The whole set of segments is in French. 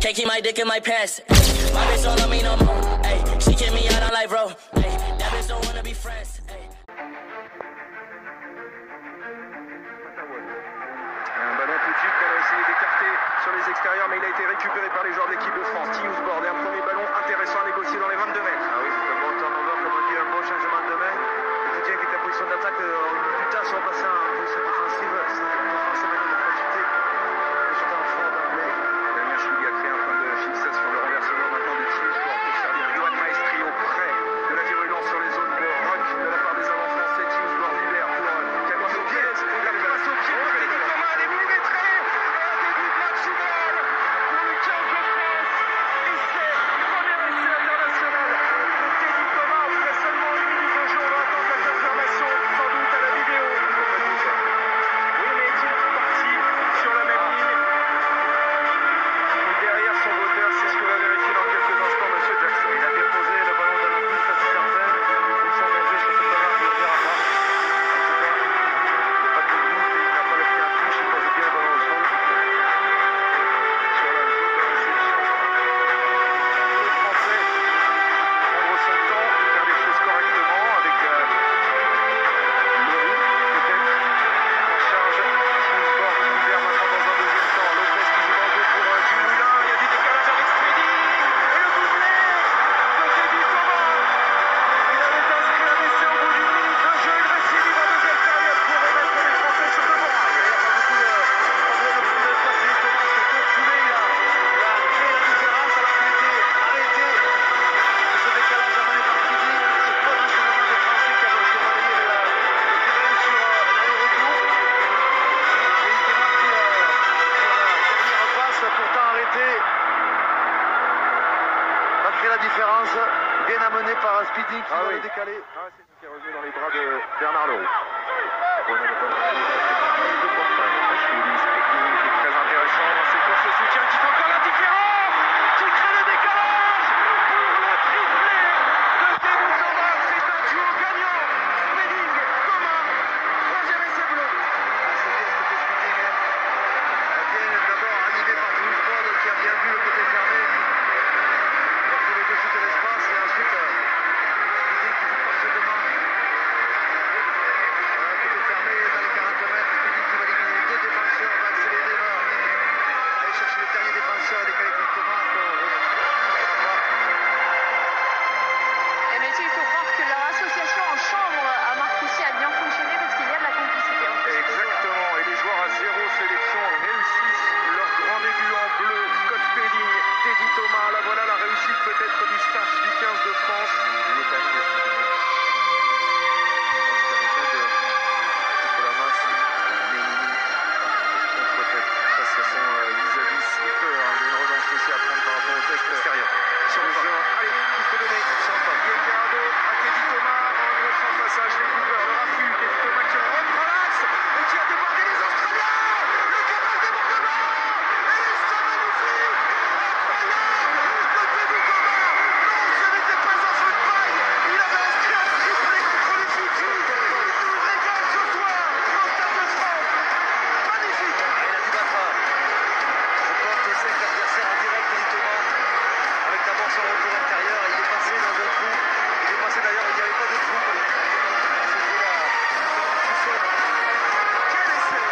Can't keep my dick in my pants. My bitch don't love me no more. Ay, she kick me out on life, bro. Ay, that bitch don't wanna be friends. Ay. Un ballon tout de suite qu'on a essayé d'écarter sur les extérieurs, mais il a été récupéré par les joueurs de l'équipe de France. Tiusborg, et un premier ballon intéressant à négocier dans les 22 mètres. Ah oui, c'est un bon turnover, comme on dit, un bon changement de main. Le soutien qui était en position d'attaque, du temps sont passés en position défensive. C'est pour français maintenant de profiter de ce temps fort d'anglais. Damien Schluga créé en train de fixer sur le renversement maintenant de Tiusborg pour servir Johan Maestri auprès de la virulence sur les zones de rock de la part des avants français. Tiusborg libère pour Camille Lopez. La passe au pied. Thomas, les millimétrés. Un début de match final pour le 15 de France. Essai, premier essai international de Teddy Thomas. Après seulement une minute de jeu, on va attendre la confirmation, sans doute à la vidéo. Oui, mais est-il parti sur la même ligne? Derrière son moteur, c'est ce que va vérifier dans quelques instants M. Jackson. Il a déposé le ballon dans la bouche, ça c'est certain. Il s'engageait sur cette dernière, il ne le verra pas. En tout cas, il n'y a pas de doute, il n'a pas laissé un touche, il pose bien le ballon au sol. Sur la zone de réception. Le Français prendre son temps, faire les choses correctement avec Leroux, peut-être, en charge. Tiusborg qui libère maintenant dans un deuxième temps. Lopez qui joue dans le dos pour Dumoulin. Il y a du décalage avec Speedy. Et le doublé de Teddy Thomas. Il avait inscrit un essai au bout d'une minute de jeu. Il récidive en deuxième période pour remettre les Français sur le bord. Il n'y a pas beaucoup de place de Thomas, c'est que Foulé, il a créé la différence alors qu'il était arrêté. Ce décalage amené par Speedy, ce bon enchaînement des Français qui a balayé le terrain sur l'aller-retour. Et il démarque sur la dernière passe, pourtant arrêté. Va créer la différence, bien amené par Speedy qui va le décaler. Ah, c'est lui qui est revenu dans les bras de Bernard Leroux. Très intéressant dans ses courses de soutien qui fait encore la différence, qui crée le décalage pour le triplé de Teddy Thomas. C'est un duo gagnant. Spedding, Thomas, troisième essai bleu. C'est bien ce que fait Speedy. Bien d'abord animé par Tiusborg qui a bien vu le côté fermé. Il a trouvé de suite l'espace et ensuite Speedy qui joue parfaitement. Voilà, côté fermé dans les 40 mètres. Speedy qui va éliminer deux défenseurs, va accélérer, va aller chercher le dernier défenseur et décaler plus Thomas. Et Mathieu, il faut croire que leur association en chambre à Marcoussis a bien fonctionné parce qu'il y a de la complicité entre ces deux joueurs. Exactement, et les joueurs à zéro sélection réussissent leur grand début en bleu. Scott Spedding, Teddy Thomas, là voilà la réussite peut-être du staff du 15 de France. Il est allé de Speedy. Contre la main, c'est Ménini contre-tête. Passation vis-à-vis Slipper, une relance aussi à prendre par rapport au test extérieur. Sur le jeu, allez, il faut donner. Guillermo à Teddy Thomas, en contre-passage, les coupeurs, le raffut, Teddy Thomas qui rentre à l'axe et qui a débordé les Australiens. Le canal débordement et c'est magnifique, incroyable de Teddy Thomas. Non, ce n'était pas un feu de paille, il avait inscrit un triplé contre les Fidji. Il nous régale ce soir au Stade de France. Magnifique. Il a dû battre, je pense, 5 adversaires en direct, Teddy Thomas, avec d'abord son retour intérieur. Il est passé dans un trou. Il est passé d'ailleurs, il n'y avait pas de trou. C'était la différence tout seul. Quel essai!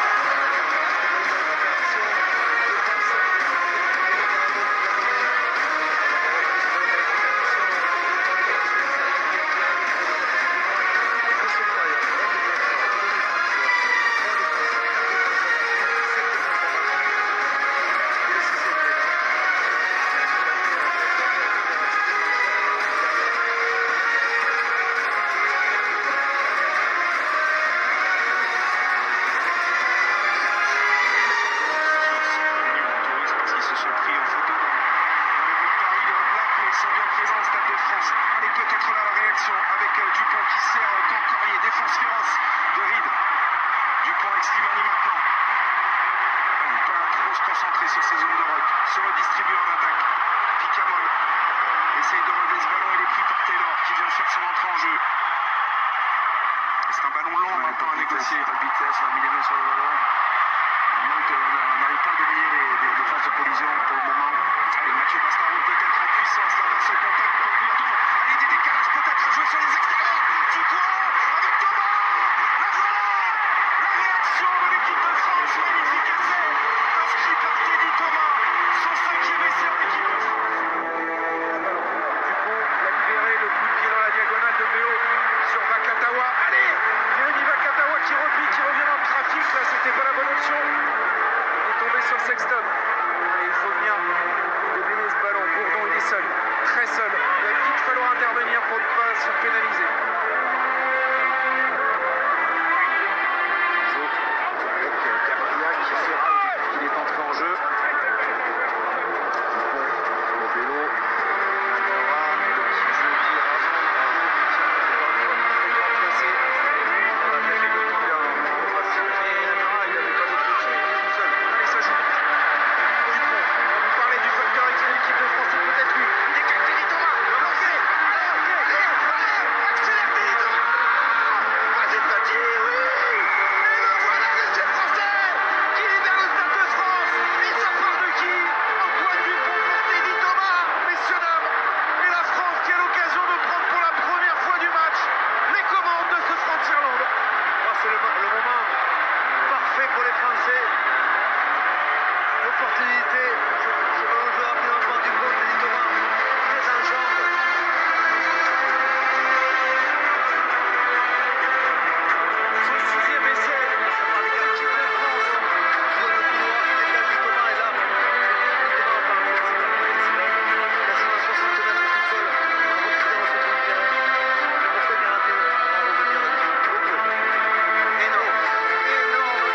Parce qu'ils se sont pris en photo dans le Paris, les All Blacks, mais ils sont bien présents au Stade de France. Et peut-être là la réaction avec Dupont qui sert Cancorier, défense féroce de Reed. Dupont avec Slimani maintenant. Il ne peut pas trop se concentrer sur ces zones de rock. Se redistribue en attaque. Picamol essaye de relever ce ballon, il est pris par Taylor qui vient faire son entrée en jeu. C'est un ballon long maintenant à négocier. Pas de vitesse, on a mis les mains sur le ballon. Il manque, on n'arrive pas à gagner les phases de collision pour le moment. l'équipe de France. Magnifique essai inscrit par Teddy Thomas. Son 5e essai en équipe de France. Dupont l'a libéré, le coup de pied dans la diagonale de Béo sur Vakatawa. Allez, Jérémy Vakatawa qui replie, qui revient dans le trafic. Là, c'était pas la bonne option. Il est tombé sur Sexton. Allez, il faut bien déblayer ce ballon. Bourdon, il est seul, très seul. Il va vite falloir intervenir pour ne pas se pénaliser. Il est entré en jeu. Dupont, au vélo. Aura le petit jeu placé. On va attaquer le coup là. On va signer. Il n'avait pas d'autre option. Il est tout seul. Allez, ça joue. Dupont. On vous parlait du facteur X de l'équipe de France. C'est peut-être lui. Il est avec Teddy Thomas. Lancé. Allez, accélère Teddy Thomas. Vas-y, petit, oui. Et le voilà, l'essai français qui libère le Stade de France. Et ça part de qui? Antoine Dupont pour Teddy Thomas. Messieurs, dames. Et la France qui a l'occasion de prendre pour la première fois du match les commandes de ce France-Irlande. C'est le moment parfait pour les Français. L'opportunité. Ce ballon joué rapidement Dupont, Teddy Thomas. Très en jambe. Son 6e essai par l'équipe de France. Sur le couloir qui décale Thomas est là. Thomas par quasiment 60 mètres tout seul. Profiter dans ce trou de terrain. Pourquoi bien raté? Énorme. Énorme.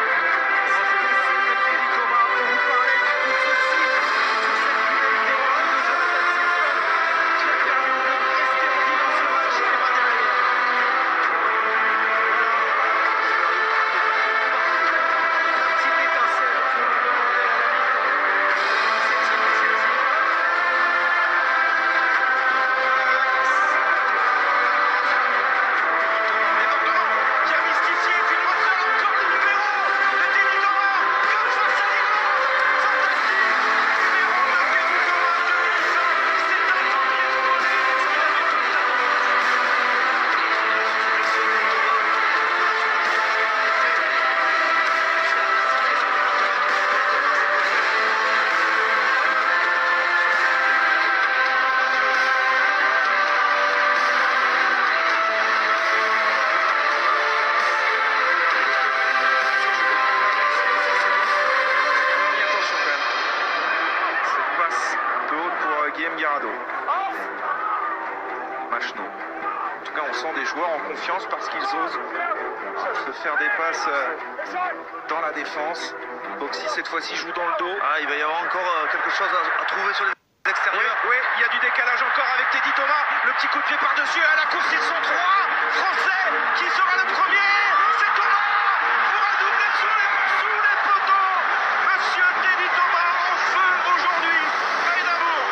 Teddy Thomas, on vous parlait de ceci. Sur cette finalité en 22 heures de Sexton qui a permis de rester en vie dans ce match et pas derrière. Petite étincelle sur le devant de la qui a mystifié, puis il ressort encore le numéro de Teddy Thomas, comme face à l'Irlande. Fantastique. Numéro de Teddy Thomas, 2005. C'est un grand pied de volée. Il a mis toute la attention quand même. Cette passe un peu haute pour Guillaume Guirado. Machno. En tout cas, on sent des joueurs en confiance parce qu'ils osent se faire des passes dans la défense. Boxy cette fois-ci joue dans le dos. Ah, il va y avoir encore quelque chose à trouver sur les extérieurs. Oui, il y a du décalage encore avec Teddy Thomas. Le petit coup de pied par-dessus. À la course, ils sont 3 Français. Qui sera le premier? C'est Thomas pour un doublé sous les poteaux. Monsieur Teddy Thomas en feu aujourd'hui. À Édimbourg.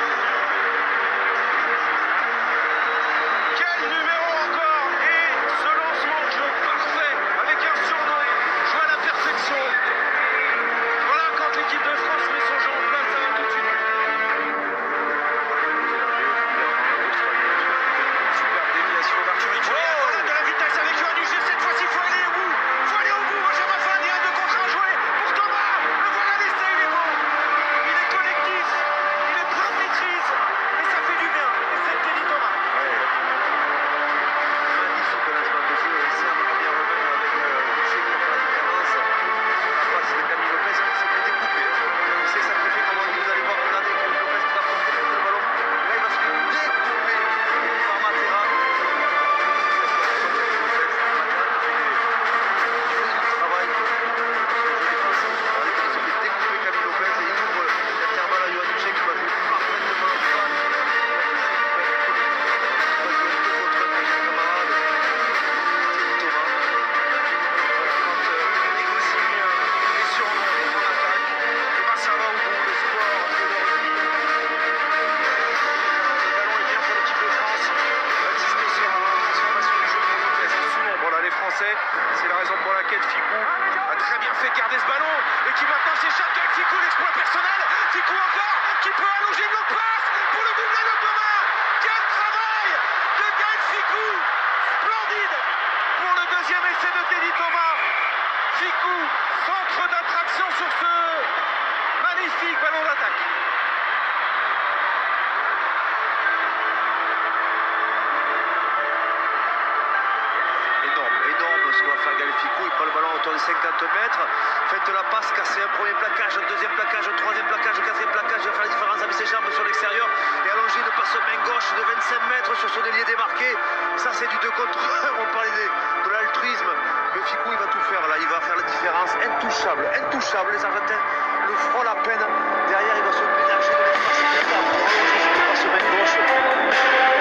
Quel numéro encore. Et ce lancement de jeu parfait avec un surnom joué à la perfection. Voilà, quand l'équipe de France met son jeu en place, ça va tout de suite. Super déviation d'Arthur Richard. Voilà de la vitesse avec Johan Huget. Cette fois-ci, il faut aller au bout. Il faut aller au bout. Benjamin Fan, il y a 2 contre 1 joué pour Thomas. Le voilà l'essai, il est beau. Il est collectif. Il est plein de maîtrise. Et ça fait du bien. Et c'est Teddy Thomas. Magnifique lancement de jeu, réussi à bien revenir avec Huget qui a fait la différence. La passe de Camille Lopez qui s'est fait découper. Il s'est sacrifié comme vous allez voir, regardez Camille Lopez qui va porter le ballon. Là, il va se faire découper par Matera. Travail. Il se fait découper Camille Lopez et il ouvre l'intervalle à Johan Huget qui va jouer parfaitement en face. C'est la raison pour laquelle Ficou a très bien fait garder ce ballon et qui maintenant s'échappe avec Ficou, l'exploit personnel. Ficou encore qui peut allonger une autre passe pour le doublé de Thomas. Quel travail de Gaël Ficou, splendide pour le deuxième essai de Teddy Thomas. Ficou, centre d'attraction sur ce magnifique ballon d'attaque. Énorme ce que va faire Gaël Ficou. Il prend le ballon autour des 50 mètres. Faites la passe, casser un premier plaquage, un deuxième plaquage, un troisième plaquage, un quatrième plaquage. Il va faire la différence avec ses jambes sur l'extérieur et allonger une passe main gauche de 25 mètres sur son ailier démarqué. Ça, c'est du 2 contre 1. On parlait de l'altruisme. Mais Ficou, il va tout faire là. Il va faire la différence. Intouchable. Les Argentins le frôlent à peine. Derrière, il va se ménager de l'espace. Il va allonger cette passe main gauche.